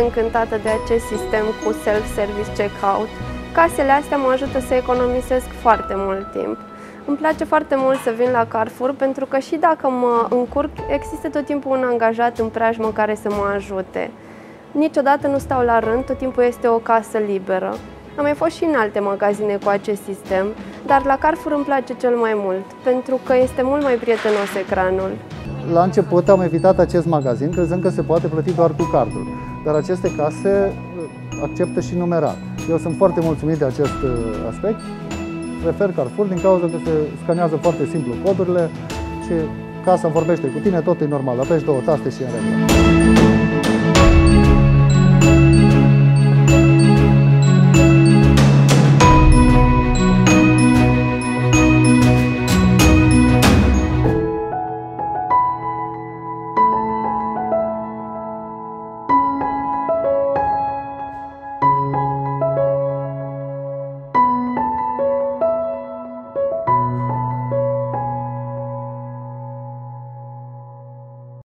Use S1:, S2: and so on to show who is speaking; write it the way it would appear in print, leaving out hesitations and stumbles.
S1: încântată de acest sistem cu self-service checkout. Casele astea mă ajută să economisesc foarte mult timp. Îmi place foarte mult să vin la Carrefour pentru că și dacă mă încurc, există tot timpul un angajat în preajmă care să mă ajute. Niciodată nu stau la rând, tot timpul este o casă liberă. Am mai fost și în alte magazine cu acest sistem, dar la Carrefour îmi place cel mai mult, pentru că este mult mai prietenos ecranul.
S2: La început am evitat acest magazin, crezând că se poate plăti doar cu cardul, dar aceste case acceptă și numerat. Eu sunt foarte mulțumit de acest aspect. Prefer Carrefour din cauza că se scanează foarte simplu codurile și casa vorbește cu tine, tot e normal, apeși două taste și e în regulă.